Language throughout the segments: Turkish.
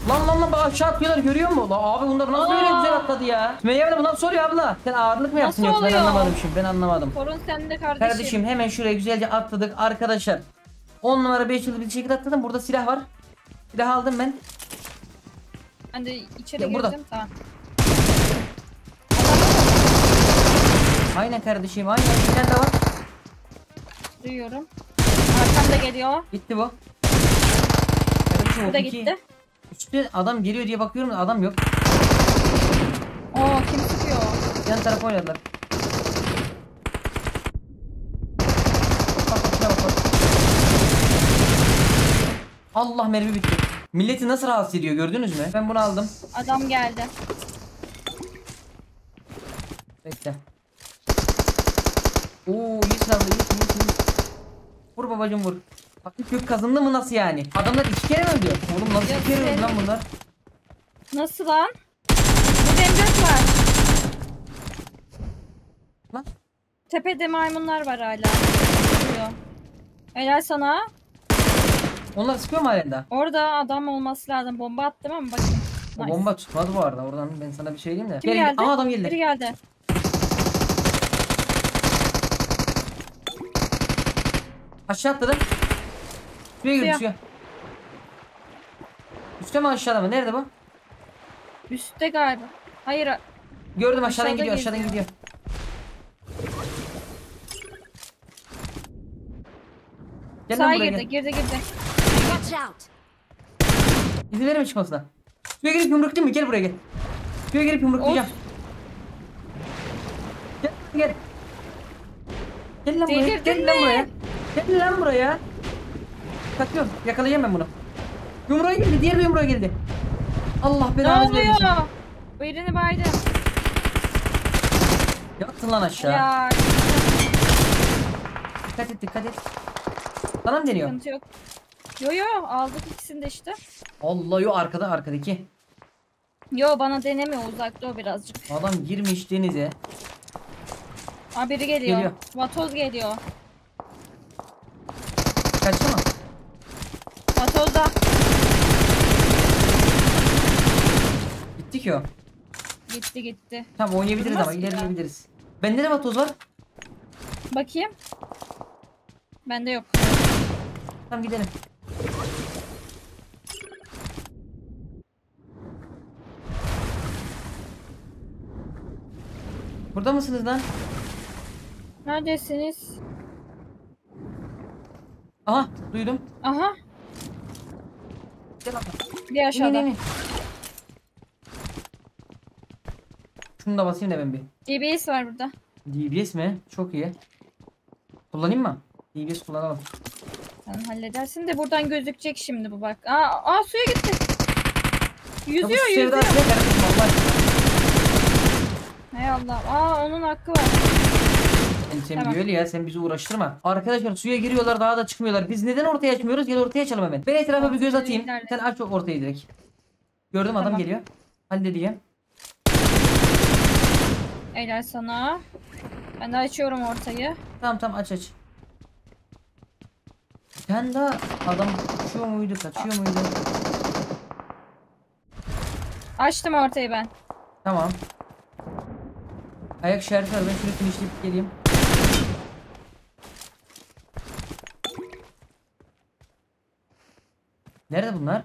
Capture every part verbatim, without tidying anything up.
Lan lan lan bak aşağı atıyorlar görüyor musun? Lan abi bunlar nasıl böyle güzel atladı ya? Sümeyye abla bu nasıl oluyor abla? Sen ağırlık mı yaptın yoksa ben anlamadım şimdi ben anlamadım. Sorun sende kardeşim. Kardeşim hemen şuraya güzelce atladık arkadaşlar. on numara beş yıldız bir şekilde atladım. Burada silah var. Silah aldım ben. Ben de içeri Ya, girdim burada. tamam. Aynen kardeşim aynen bir tane daha var. Duyuyorum. Arkamda geliyor. Gitti bu. Kardeşim, Bu da iki. gitti. Üstte adam geliyor diye bakıyorum da adam yok. Oo kim sıkıyor? Yan tarafa oynadılar. Bak, bak, şuna bak, bak. Allah mermi bitti. Milleti nasıl rahatsız ediyor gördünüz mü? Ben bunu aldım. Adam geldi. Bekle. Oo iyisin abla iyisin iyisin. Vur babacım vur. Bak kök kazındı mı nasıl yani? Adamlar iki kere mi öldü? Oğlum nasıl Yok, iki kere öldü sen- lan bunlar? Nasıl lan? Burada M dört var. Lan. Tepede maymunlar var hala. Sıkıyor. Helal sana. Onlar sıkıyor mu halen daha? Orada adam olması lazım. Bomba attım ama bakayım. O Nice. bomba tutmaz bu arada oradan ben sana bir şey diyeyim de. Kim Gel, gel. geldi? Aa adam Biri geldi. geldi. Aşağı atladı. Şuraya girdi Suya. suya. Üstte mi aşağıda mı? Nerede bu? Üstte galiba. Hayır. Gördüm aşağıdan Aşağıda gidiyor aşağıdan geziyor. gidiyor. Gel Sağa lan buraya girdi, gel. girdi, girdi. Watch out! İzin mi çıkmasına? Suya girip yumruklayayım mı? Gel buraya gel. Suya girip yumruklayacağım. Gel gel. Gel lan buraya. Delirdin Gel lan mi? buraya. Gel lan buraya. Kaçıyorum. Yakalayacağım ben bunu. Yumruğa geldi. Diğer bir yumruğa geldi. Allah Ne belanı vermesin. oluyor? Birini baydım. Yattın lan aşağı. Ya Dikkat et dikkat et. Sana mı deniyor? sıkıntı yok. Yo yo aldık ikisini de işte. Allah yo arkada arkadaki. Yo bana denemiyor uzakta o birazcık. Adam girmiş denize. Aa biri geliyor. Geliyor. Vatoz geliyor. Kaçtı mı? Vatozda. Gitti ki o. Gitti gitti. Tamam oynayabiliriz Durmaz ama ki ya. ilerleyebiliriz. Bende de vatoz var. Bakayım. Bende yok. Tamam gidelim. Burada mısınız lan? Neredesiniz? Aha duydum. Aha. Gel abla. Bir İn, in, aşağıda. in. Şunu da basayım da ben bir. D B S var burada. D B S mi? Çok iyi. Kullanayım mı? D B S kullanalım. Sen halledersin de buradan gözükecek şimdi bu bak. Aa, aa suya gitti. Ya bu Yüzüyor yüzüyor. sevda size kardeşim Allah aşkına. Hay Allah. Aa onun hakkı var. Sen, sen Tamam. böyle ya sen bizi uğraştırma. Arkadaşlar suya giriyorlar daha da çıkmıyorlar. Biz neden ortaya açmıyoruz? Gel ortaya açalım hemen. Ben etrafa Tamam, bir göz sen atayım. ilerle. Sen aç ortayı direkt. Gördüm adam Tamam. geliyor. Halledeceğim. Helal sana. Ben de açıyorum ortayı. Tamam tamam aç aç. Sen daha adam kaçıyor muydu kaçıyor muydu? Açtım ortayı ben. Tamam. Ayak işareti var ben şunu finishleyip geleyim. Nerede bunlar?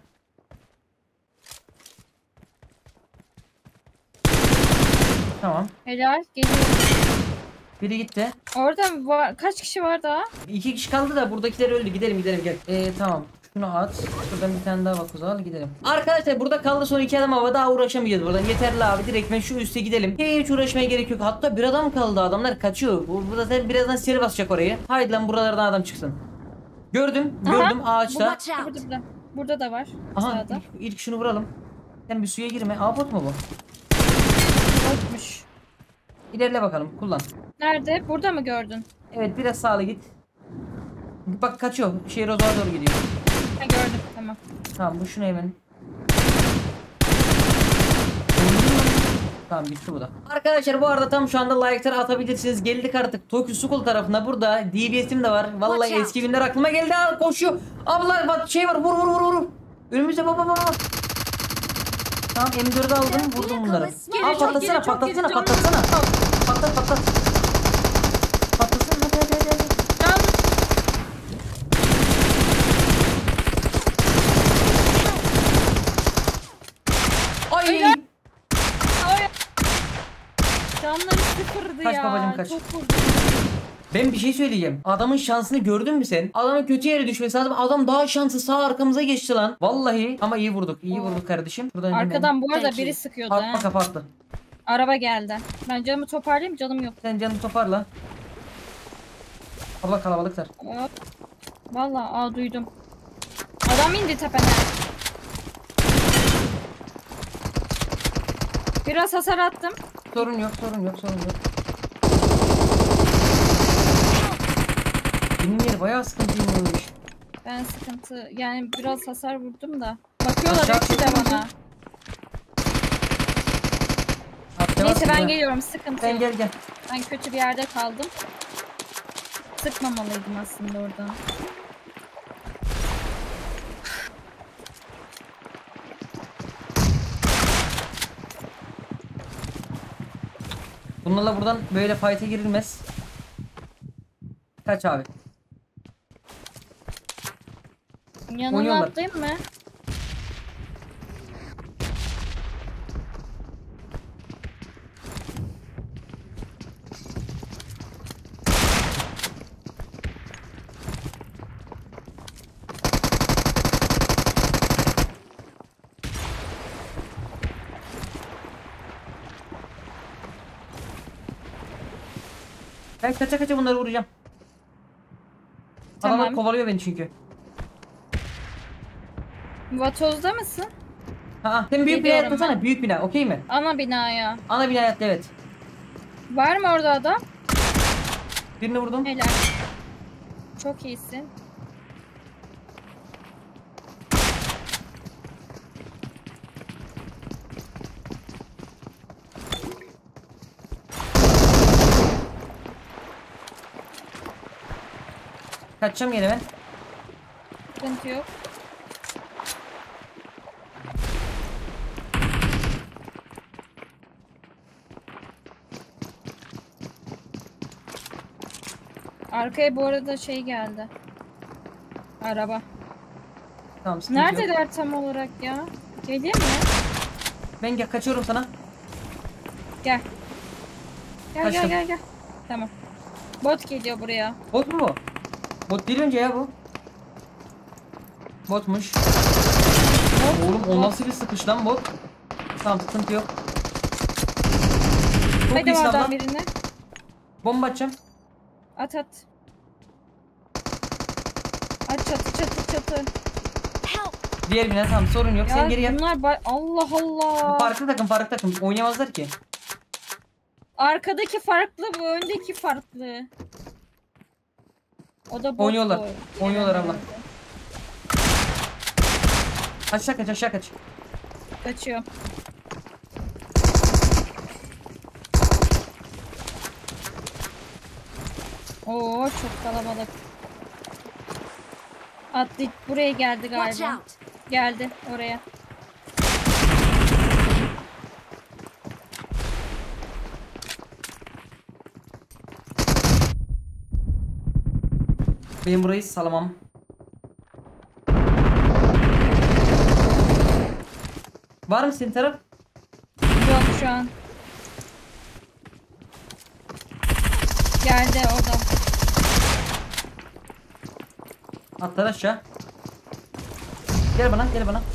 Tamam. Helal. Geliyor. Biri gitti. Orada var. Kaç kişi var daha? İki kişi kaldı da buradakiler öldü. Gidelim gidelim gel. Ee, tamam. Şunu at. Şuradan bir tane daha vakoz al gidelim. Arkadaşlar burada kaldı son iki adam ama daha uğraşamayacağız buradan. Yeterli abi direkt ben şu üste gidelim. Hiç uğraşmaya gerek yok. Hatta bir adam kaldı adamlar kaçıyor. Bu, burada zaten birazdan seri basacak orayı. Haydi lan buralardan adam çıksın. Gördüm gördüm Aha, ağaçta. Watch out! Burada, burada. Burada da var. Aha Sağda. ilk, ilk şunu vuralım. Sen bir suya girme. Aa bot mu bu? Botmuş. İlerle bakalım kullan. Nerede? Burada mı gördün? Evet biraz sağlı git. Bak kaçıyor. Şey Roza'ya doğru gidiyor. Ha gördüm. Tamam. Tamam bu şunu hemen. Tamam bitti bu da. Arkadaşlar bu arada tam şu anda like'lar atabilirsiniz. Geldik artık Tokyo School tarafına. Burada D B S'im de var. Vallahi Watch out. eski günler aklıma geldi. Aa, koşuyor. Abla bak şey var vur vur vur vur. Önümüzde baba baba. Tamam M dördü aldım, vurdum bunları. Geliyor, Aa çok patlatsana, geliyor, çok patlatsana, geliyor. patlatsana. Patlat, patlat. Patlatsana, hadi hadi hadi. hadi. Can. Ay! Ay. Ay. Canları sıfırdı Kaç ya. babacım, kaç. Çok vurdu. Ben bir şey söyleyeceğim. Adamın şansını gördün mü sen? Adamın kötü yere düşmesi lazım. Adam daha şansı sağ arkamıza geçti lan. Vallahi ama iyi vurduk. İyi Oo. vurduk kardeşim. Buradan Arkadan bu arada Thank biri you. sıkıyordu atma ha. kapattı. Araba geldi. Ben canımı toparlayayım, canım yok. Sen canını toparla. Abla kalabalıklar. Hop. Vallahi aa duydum. Adam indi tepene. Biraz hasar attım. Sorun yok, sorun yok, sorun yok. Benim yeri bayağı sıkıntıymış. Ben sıkıntı yani biraz hasar vurdum da. Bakıyorlar Aşağı hepsi de çekiyor bana. musun? Atla Neyse bas ben burada. geliyorum, sıkıntı Sen yok. gel gel. Ben kötü bir yerde kaldım. Sıkmamalıydım aslında orada. Bunlarla buradan böyle fight'e girilmez. Kaç abi. Yanına Oynuyorlar. atlayayım mı? Ben kaça kaça bunları vuracağım. Tamam. Adamlar kovalıyor beni çünkü. Vatoz'da mısın? Ha, sen büyük bina Geliyorum atlasana. ben. Büyük bina, okey mi? Ana binaya. Ana bina atla, evet. Var mı orada adam? Birini vurdum. Helal. Çok iyisin. Kaçacağım gene ben. Sıkıntı yok. Arkaya bu arada şey geldi. Araba. Tamam, sıkıntı yok. Neredeler tam olarak ya? Geleyim mi? Ben gel, kaçıyorum sana. Gel. Gel Kaçtım. gel gel gel. Tamam. Bot geliyor buraya. Bot mu bu? Bot değil önce ya bu. Botmuş. Oğlum o nasıl bir sıkış lan bot? Tamam, sıkıntı yok. Çok Hadi iyisin oradan abla. birini. Bomba atacağım. At at. At çatı çatı çatı. Help! Diğer bina, tamam, sorun yok. Sen Ya geri gel. bunlar ba- Allah Allah. Farklı takım, farklı takım. Oynayamazlar ki. Arkadaki farklı, bu öndeki farklı. O da bot. Oynuyorlar. bu. Oynuyorlar abla. Aşağı kaç, aşağı kaç. Kaçıyor. Oo çok kalabalık. Atlı buraya geldi Watch galiba. out! Geldi oraya. Benim burayı salamam. Var mı senin taraf? Yok şu an. Geldi o da. Atlar aşağı. Gel bana, gel bana.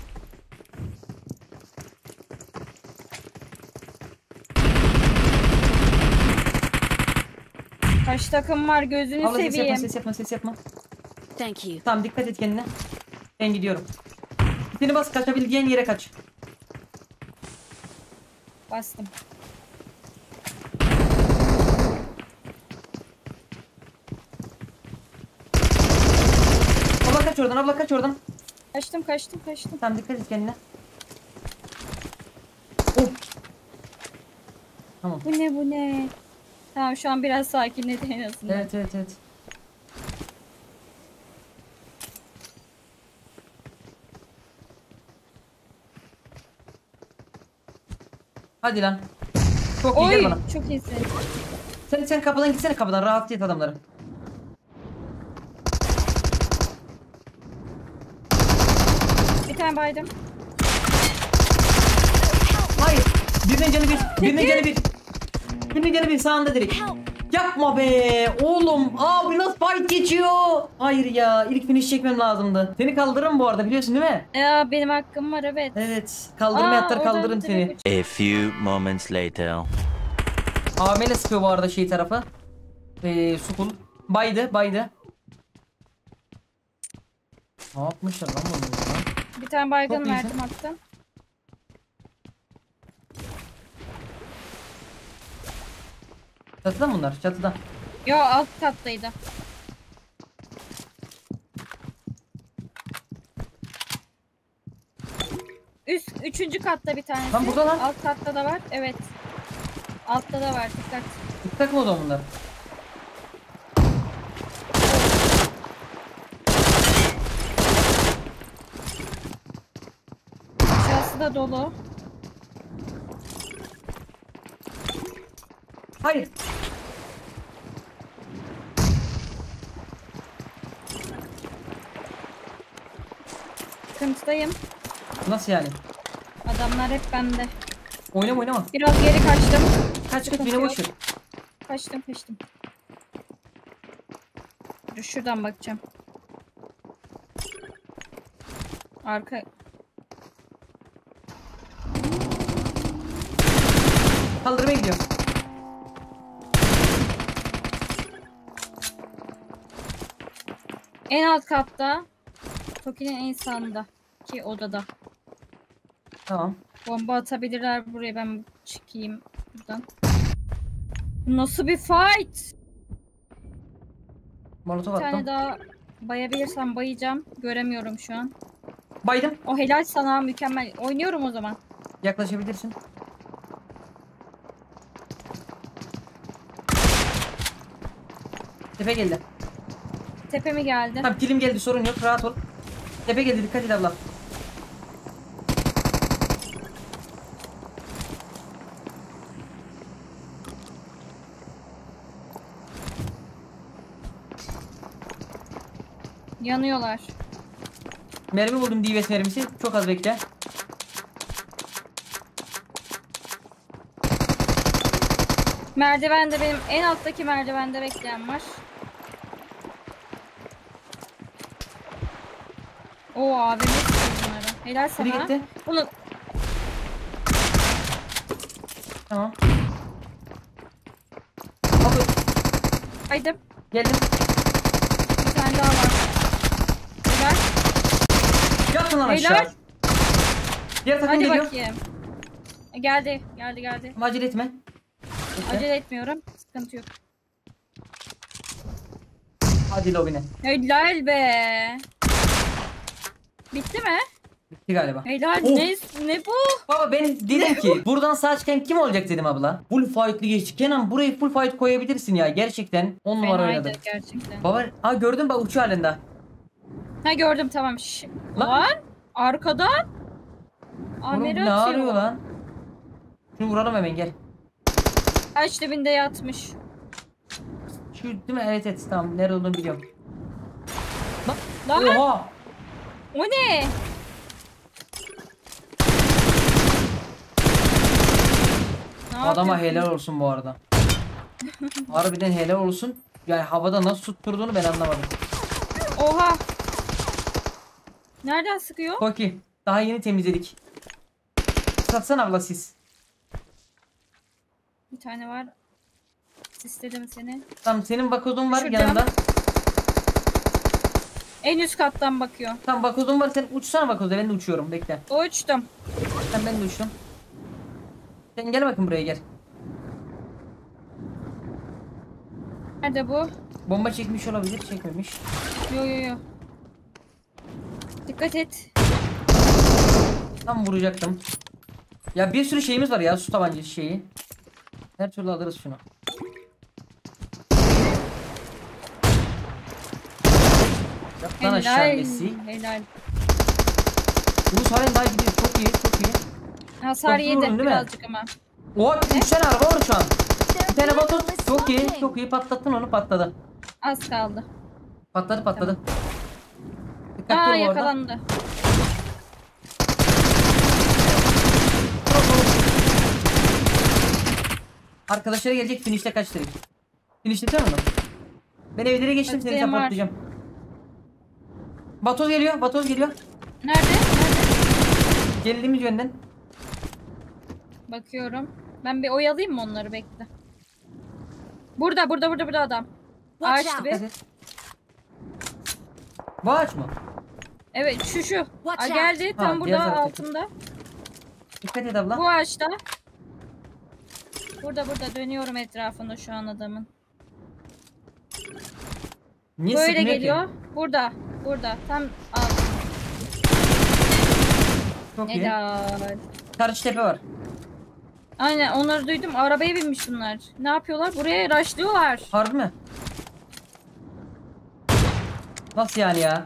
Kaç takım var gözünü Abla ses yapma, seveyim. ses yapma, ses yapma. Thank you. Tamam, dikkat et kendine. Ben gidiyorum. Seni bas, kaçabileceğin yere kaç. Bastım. Abla kaç oradan, abla kaç oradan. Kaçtım kaçtım kaçtım. Tamam, dikkat et kendine. Oh. Tamam. Bu ne bu ne? Tamam şu an biraz sakinledi en azından. Evet, evet, evet. Hadi lan. Çok iyi, gel Oy bana. çok iyisin. Sen sen kapıdan gitsene, kapıdan rahat et adamları. Bir tane baydım. Hayır. Birinin canı bir. Birinin canı bir. Birinin canı bir sağında direkt. Yapma be oğlum. Abi nasıl fight geçiyor? Hayır ya, ilk finish çekmem lazımdı. Seni kaldırırım bu arada, biliyorsun değil mi? Ya benim hakkım var evet. Evet. Kaldırma Aa, yatlar, oradan kaldırırım seni. direkt A few moments later. A V M ile sıkıyor bu arada şey tarafı. Eee Sukul. Baydı baydı. Ne yapmışlar lan bunu ya? Bir tane baygın Çok iyisin. verdim hatta. Çatıda mı bunlar? Çatıda. Yo alt kattaydı. Üst üçüncü katta bir tanesi. Lan burada lan. Alt katta da var. Evet. Altta da var. Dikkat. Tıktak mı o da bunlar? Aşağısı da dolu. Hayır. Sıkıntıdayım. Nasıl yani? Adamlar hep bende. Oynama oynama. Biraz geri kaçtım. Kaç kaç, Sıkıntı beni boş ver. yok. Kaçtım kaçtım. Dur şuradan bakacağım. Arka. Kaldırmaya gidiyorum. En alt katta. Toki'nin en sağında. Ki odada. Tamam. Bomba atabilirler buraya, ben çıkayım buradan. Bu nasıl bir fight? Molotov Bir tane attım. daha bayabilirsem bayacağım. Göremiyorum şu an. Baydım. O helal sana, mükemmel. Oynuyorum o zaman. Yaklaşabilirsin. Tepe geldi. Tepe mi geldi? Tamam, kilim geldi, sorun yok, rahat ol. Tepe geldi, dikkat et abla. Yanıyorlar. Mermi buldum, D V S mermisi. Çok az bekle. Merdivende, benim en alttaki merdivende bekleyen var. Oo abim bunları. Helal Biri sana. gitti. Bunu Tamam. Abi baydım. geldim. Bir tane daha var. Helal. Yatın lan Helal. aşağı. Diğer takım Hadi geliyor. bakayım. E, Geldi. Geldi geldi. Ama acele etme. Bekle. Acele etmiyorum. Sıkıntı yok. Hadi lobine. Helal be. Bitti mi? Bitti galiba. Helal. Of. Ne, ne bu? Baba ben dedim ki buradan sağ çıkan kim olacak dedim abla. Full fight'lı geçti. Kenan burayı full fight koyabilirsin ya. Gerçekten on numara Fenaydı oynadı. gerçekten. Baba ha gördün bak, uçuyor halinde. Ha gördüm tamam. Şş. Lan. Lan. Arkadan. Oğlum Amiri ne atıyor. arıyor lan? Şunu vuralım hemen, gel. Ağaç dibinde yatmış. Şu değil mi? Evet evet, tamam, nerede olduğunu biliyorum. Lan Oha! o ne? Ne Adama yapıyorsun? helal olsun bu arada. Harbiden helal olsun. Yani havada nasıl tutturduğunu ben anlamadım. Oha. Nereden sıkıyor? Koki daha yeni temizledik. Satsana abla siz. Bir tane var. İstedim seni. Tamam, senin bakozun var Şuradan. yanında. En üst kattan bakıyor. Tamam, bakozun var, sen uçsana bakozda, ben de uçuyorum, bekle. Uçtum. Sen, ben de uçtum. Sen gel bakın buraya, gel. Nerede bu? Bomba çekmiş olabilir, çekmemiş. Yo yo yo. Dikkat et. Tam vuracaktım. Ya bir sürü şeyimiz var ya, su tabancası şeyi. Her türlü alırız şunu. Yap lan aşağı Helal. Messi. Helal. Ulus halen daha gidiyor, çok iyi, çok iyi. Hasar Çok yedi vurdun değil mi? birazcık ama. Oha üç tane araba var şu an. Bir Their tane vehicle Batu. is Çok iyi. smoking. Çok iyi patlattın onu patladı. Az kaldı. Patladı patladı. Dikkatli Aa ol orada. yakalandı. Arkadaşları gelecek finişte kaç direkt. Finişte mi? Ben evlere geçtim seni Bakayım var. supportlayacağım. Batoz geliyor. Batoz geliyor. Nerede? Nerede? Geldiğimiz yönden. Bakıyorum. Ben bir oyalayayım mı onları, bekle. Burada burada burada burada adam. Watch Ağaç out. dibi. Hadi. Bu ağaç mı? Evet şu şu. Watch Aa, out. geldi Ha, tam diğer burada taraftaki. altında. Dikkat et abla. Bu ağaçta. Burada burada dönüyorum etrafında şu an adamın. Niye Böyle sıkmıyor geliyor. ki? Burada. Burada. Tam alt. Çok iyi. Helal. Karşı tepe var. Aynen onları duydum. Arabaya binmiş bunlar. Ne yapıyorlar? Buraya rushlıyorlar. Harbi mi? Nasıl yani ya?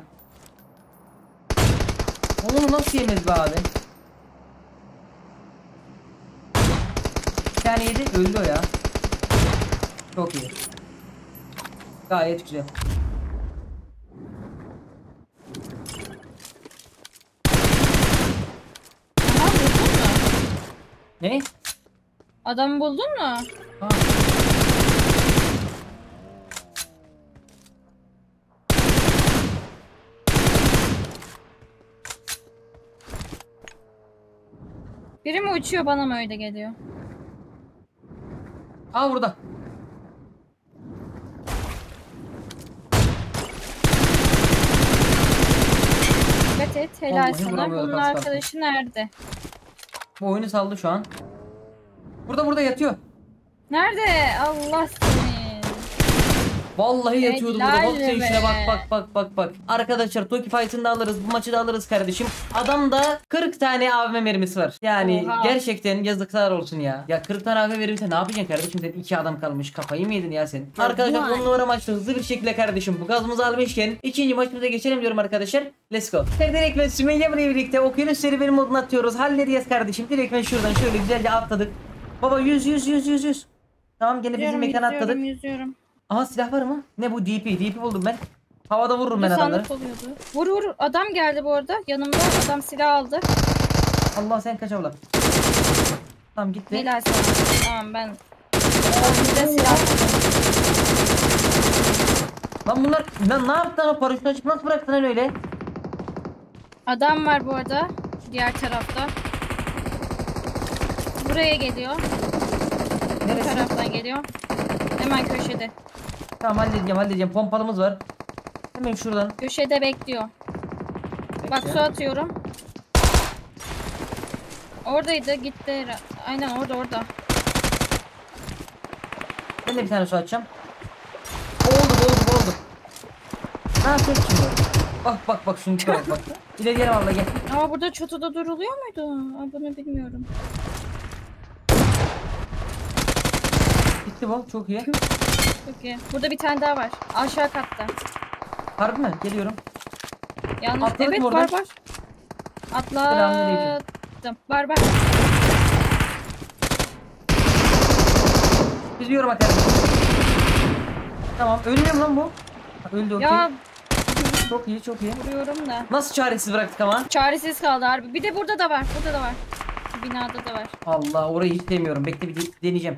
Onu nasıl yemez be abi? Bir tane yedi öldü o ya. Çok iyi. Gayet güzel. Aha buldun mu? Ne? Adamı buldun mu? Ha. Biri mi uçuyor, bana mı öyle geliyor? Aa burada. Dikkat et, helal Vallahi sana. vuramıyor, Bunun kas kalktı. arkadaşı nerede? Bu oyunu saldı şu an. Burada burada yatıyor. Nerede? Allah seni. Vallahi yatıyordu burada. Helal Bak sen be. işine bak bak bak bak bak. Arkadaşlar Toki Fight'ını da alırız. Bu maçı da alırız kardeşim. Adamda kırk tane A V M mermisi var. Yani Oha. gerçekten yazıklar olsun ya. Ya kırk tane A V M mermisi ne yapacaksın kardeşim? Sen iki adam kalmış. Kafayı mı yedin ya sen? Arkadaşlar on numara maçta hızlı bir şekilde kardeşim bu gazımızı almışken ikinci maçımıza geçelim diyorum arkadaşlar. Let's go. Direkt ve Sümeyye ile birlikte okyanus serüveni moduna atıyoruz. Halledeceğiz kardeşim. Direkt ben şuradan şöyle güzelce atladık. Baba yüz yüz yüz yüz yüz. Tamam gene bizim Yüzüyorum, mekana yüzüyorum, atladık. yüzüyorum. Aha silah var mı? Ne bu? D P. D P buldum ben. Havada vururum Bir ben adamları. sandık oluyordu. Vur vur. Adam geldi bu arada. Yanımda adam silah aldı. Allah sen kaç abla. Tamam gitti. Helal sana. Tamam ben. Bir de silah aldım. Lan bunlar lan ne yaptın o paraşütü açıp nasıl bıraktın lan öyle? Adam var bu arada. Diğer tarafta. Buraya geliyor. Bu Neresi? taraftan geliyor. Hemen köşede. Tamam halledeceğim halledeceğim. Pompalımız var. Hemen şuradan. Köşede bekliyor. Bak Bekle. su atıyorum. Oradaydı, gitti. Aynen orada orada. Ben de bir tane su açacağım. Oldu oldu oldu. Ha tek şimdi. Bak bak bak şunu bak bak. İleri gel abla gel. Aa burada çatıda duruluyor muydu? Aa, bunu bilmiyorum. Gitti bu çok iyi. Çok iyi. Burada bir tane daha var. Aşağı katta. Harbi mi? Geliyorum. Yalnız Atladık evet mı var oradan? var. Selamünaleyküm. Atladım. Var var. Biliyorum arkadaşlar. Tamam ölmüyor mu lan bu? Ha, öldü okey. Ya Çok iyi çok iyi. vuruyorum da. Nasıl çaresiz bıraktık ama? Çaresiz kaldı harbi. Bir de burada da var. Burada da var. Binada da var. Allah orayı hiç demiyorum. Bekle bir de- deneyeceğim.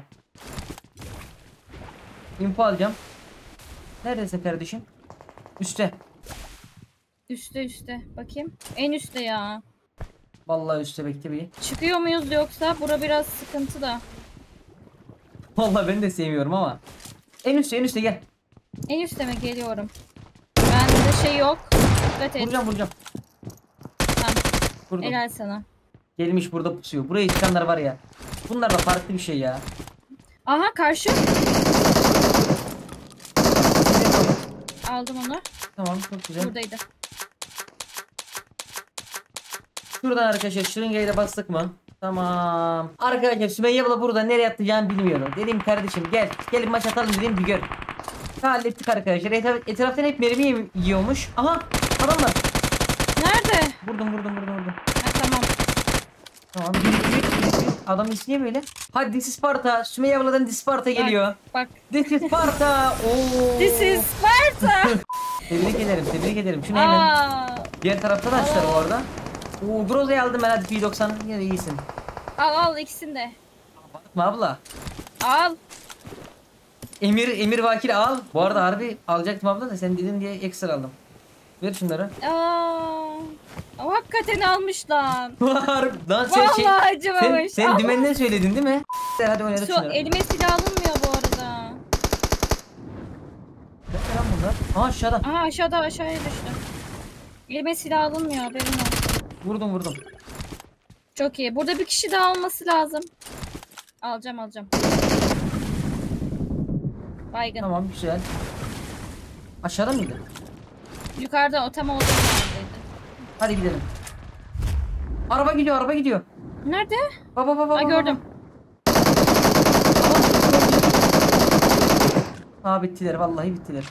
Info alacağım. Neredesin kardeşim? Üste. Üste üste. Bakayım. En üstte ya. Vallahi üste bekle bir. Çıkıyor muyuz yoksa? Bura biraz sıkıntı da. Vallahi ben de sevmiyorum ama. En üstte en üstte gel. En üstte mi geliyorum? Bende şey yok. Dikkat et. Vuracağım vuracağım. Tamam. Vurdum. Helal sana. Gelmiş burada pusuyor. Buraya çıkanlar var ya. Bunlar da farklı bir şey ya. Aha karşı. Aldım onu. Tamam çok güzel. Buradaydı. Şuradan arkadaşlar şırıngayla bastık mı? Tamam. Arkadaşlar Sümeyye abla burada nereye atlayacağını bilmiyorum. Dedim kardeşim gel. Gelin maç atalım dedim bir gör. Hallettik arkadaşlar. Etraf, etraftan hep mermi yem- yiyormuş. Aha adam var. Nerede? Vurdum vurdum vurdum vurdum. Ha, tamam. Tamam. Bir, iki, üç, bir, iki, üç. Adam ismi niye böyle? Hadi This is Sparta. Sümeyye abladan This is Sparta geliyor. Bak. This is Sparta. Oo. This is Sparta. Tebrik ederim, tebrik ederim. Şunu hemen. Aa, Diğer tarafta da açtılar bu arada. Oo, Groza'yı aldım ben, hadi P doksan. Yine iyisin. al al ikisini de. Bakma abla. Al. Emir, Emir Vakil al. Bu arada harbi alacaktım abla da sen dedin diye ekstra aldım. Ver şunları. Aa, hakikaten almış lan. Var. Lan sen Vallahi şey. Sen, acımamış. sen dümenden söyledin değil mi? Hadi oynadık Şu şunları. elime silah alınmıyor bu arada. Ne lan bunlar? Aa aşağıda. Aha aşağıda aşağıya düştü. Elime silah alınmıyor haberin olsun. Vurdum vurdum. Çok iyi. Burada bir kişi daha olması lazım. Alacağım alacağım. Baygın. Tamam güzel. Aşağıda mıydı? Yukarıda o tam olduğu yerdeydi. Hadi gidelim. Araba gidiyor, araba gidiyor. Nerede? Baba baba baba. Aa gördüm. Aa bittiler, vallahi bittiler.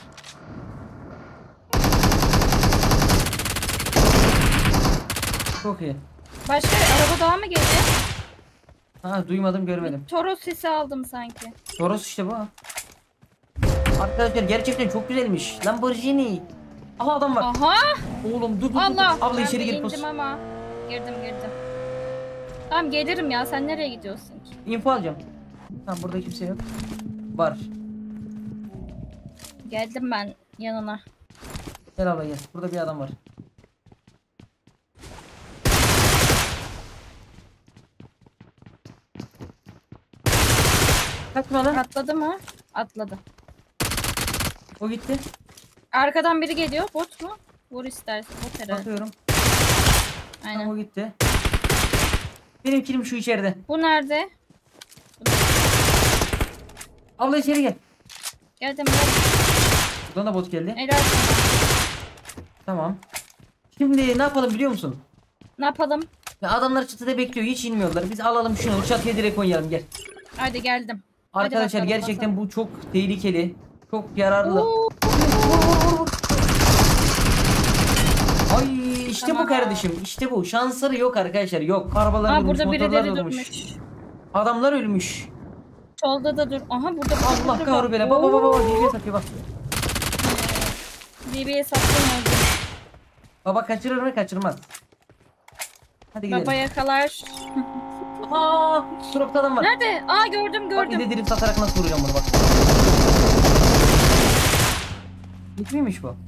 Çok iyi. Başka araba daha mı geldi? Ha duymadım, görmedim. Toros sesi aldım sanki. Toros işte bu. Arkadaşlar gerçekten çok güzelmiş. Lamborghini. Aha adam var. Aha! Oğlum dur dur dur. Allah! Abla Ben içeri de gir indim pus. ama. Girdim girdim. Tamam gelirim ya. Sen nereye gidiyorsun ki? Info alacağım. Tamam burada kimse yok. Var. Geldim ben yanına. Gel abla gel. Burada bir adam var. Kaçma lan. Atladı mı? Atladı. O gitti. Arkadan biri geliyor. Bot mu? Vur istersen. Bot herhalde. Bakıyorum. Aynen. Tamam, o gitti. Benim kilim şu içeride. Bu nerede? Abla içeri gel. Geldim geldim. Buradan da bot geldi. Helal sana. Tamam. Şimdi ne yapalım biliyor musun? Ne yapalım? Ya adamlar çatıda bekliyor, hiç inmiyorlar. Biz alalım şunu, çatıya direkt oynayalım, gel. Hadi geldim. Hadi Arkadaşlar bakalım, gerçekten bakalım. bu çok tehlikeli. Çok yararlı. Oo, Ay işte Tamam. bu kardeşim. İşte bu. Şansları yok arkadaşlar. Yok. Arabalar Aa, durmuş, burada motorlar birileri durmuş. durmuş. Adamlar ölmüş. Solda da dur. Aha burada Allah kahru bela. Baba baba baba. Deliye satıyor bak. D B'ye sattım oldu. Baba kaçırır mı? Kaçırmaz. Hadi gidelim. Baba yakalar. Aa, dropta adam var. Nerede? Aa gördüm Bak gördüm. bir de drip satarak nasıl vuracağım bunu bak. Dik miymiş bu?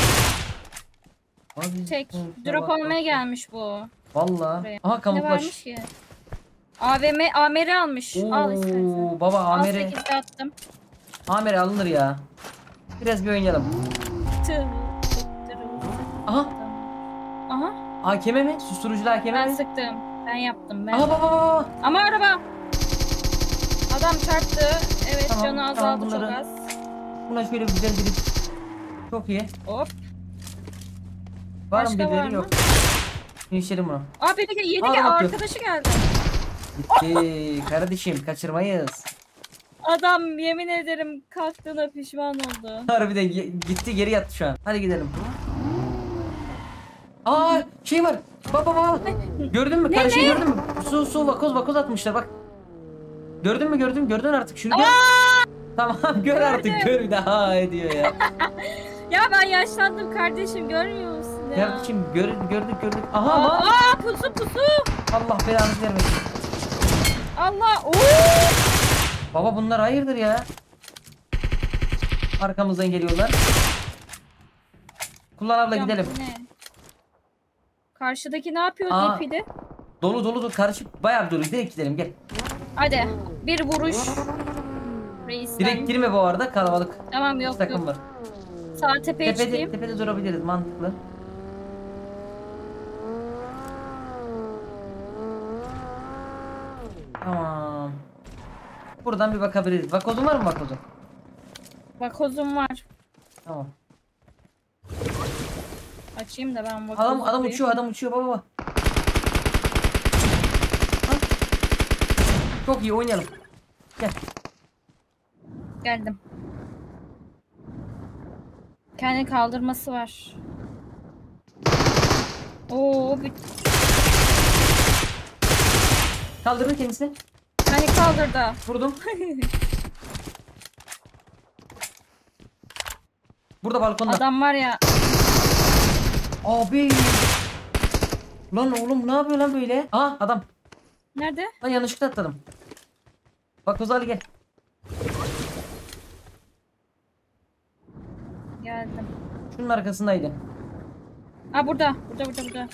Abi, Tek. şuna Drop bak, almaya bak. gelmiş bu. Valla. Buraya. Aha Ne kamuflaj. varmış ki? A V M, A M R almış. Al istersen. Oo, baba Al Amer'e. sekizde attım. Amer'e alınır ya. Biraz bir oynayalım. Tı. Aha. Aha. A K M mi? Susturuculu A K M Ben mi? sıktım. Ben yaptım ben. Aha baba baba. Ama araba. Adam çarptı. Evet Tamam, canı azaldı tamam, çok bunları- az. Buna şöyle güzel bir. Çok iyi. Hop. Var mı Başka var birileri? mı? Yok. Finişlerim bunu. Aa biri gel- yeni Aa, gel bakıyor. arkadaşı geldi. Gitti. Kardeşim kaçırmayız. Adam yemin ederim kalktığına pişman oldu. Harbiden ye- gitti, geri yattı şu an. Hadi gidelim. Aa şey var. Baba baba. Gördün mü? Ne, Karşıyı ne? gördün mü? Su su vakoz vakoz atmışlar bak. Gördün mü gördün gördün artık şunu gör. Tamam gör artık, Gördüm. gör bir daha ediyor ya. Ya ben yaşlandım kardeşim görmüyor musun ya? Kardeşim gör, gördük gördük. Aha Aa, ama aa pusu pusu. Allah belanı vermesin. Allah. Oo. Baba bunlar hayırdır ya. Arkamızdan geliyorlar. Kullan abla Ya, gidelim. bu ne? Karşıdaki ne yapıyor Aa. depili? Dolu dolu dolu karışık bayağı bir dolu. Direkt gidelim gel. Hadi bir vuruş. Reisten. Direkt girme bu arada, kalabalık. Tamam yok Takım yok. var. Sağ tepeye Tepede, çıkayım. tepede durabiliriz, mantıklı. Tamam. Buradan bir bakabiliriz. Vakozun var mı vakozun? Vakozum var. Tamam. Açayım da ben vakozu. Adam adam koyayım. uçuyor, adam uçuyor baba baba. Ha? Çok iyi oynayalım. Gel. Geldim. Kendi kaldırması var. Oo bir... Kaldırın kendisini. Hani kaldırdı. Vurdum. Burada balkonda. Adam var ya. Abi. Lan oğlum ne yapıyor lan böyle? Aa adam. Nerede? Lan yanlışlıkla atladım. Bak Ozali gel. Geldim. Şunun arkasındaydı. Aa burada. Burada burada burada.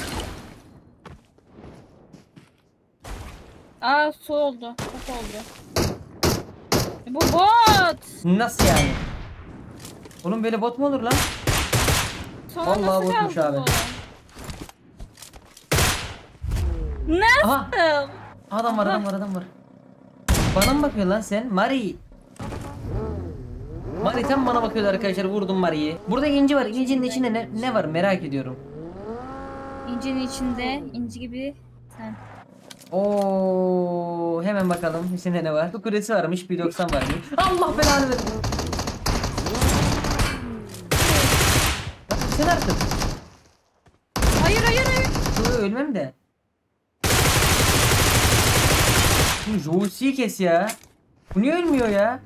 Aa su oldu. Bot oldu. E, bu bot. Nasıl yani? Oğlum böyle bot mu olur lan? Sonra Vallahi nasıl botmuş kaldı abi. bu? Nasıl? Aha. Adam var adam var adam var. Bana mı bakıyor lan sen? Mari. Mari tam bana bakıyordu arkadaşlar. Vurdum Mari'yi. Burada inci var. İncinin içinde ne, ne var merak ediyorum. İncinin içinde inci gibi sen. Oo, hemen bakalım içinde ne var. Su kulesi varmış, bir doksan varmış. Allah belanı versin. Sen artık. Hayır hayır hayır. Şu ölmem de. Şimdi Joel'si kes ya. Bu niye ölmüyor ya?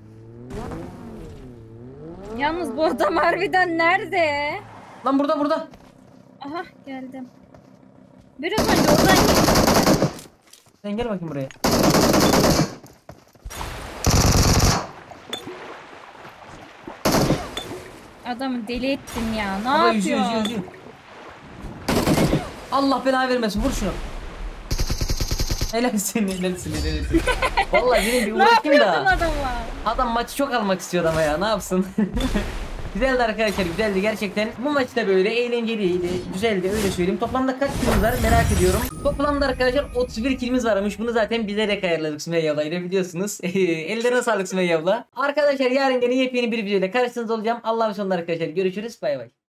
Yalnız bu adam harbiden nerede? Lan burada burada. Aha geldim. Biraz önce oradan Sen gel bakayım buraya. adamı deli ettin ya. Ne Baba yüzüyor yapıyorsun? yüzüyor yüzüyor. Allah belanı vermesin, vur şunu. Helalsin helalsin helalsin. Vallahi benim bir Ne uğraşayım yapıyordun da. adama? Adam maçı çok almak istiyor ama ya, ne yapsın? Güzeldi arkadaşlar, güzeldi gerçekten. Bu maç da böyle eğlenceliydi, güzeldi, öyle söyleyeyim. Toplamda kaç kilimiz var merak ediyorum. Toplamda arkadaşlar otuz bir kilimiz varmış. Bunu zaten bilerek ayarladık Sümeyye abla ile, biliyorsunuz. Ellerine sağlık Sümeyye abla. Arkadaşlar yarın yine yepyeni bir videoyla karşınızda olacağım. Allah'a emanet olun arkadaşlar. Görüşürüz. Bay bay.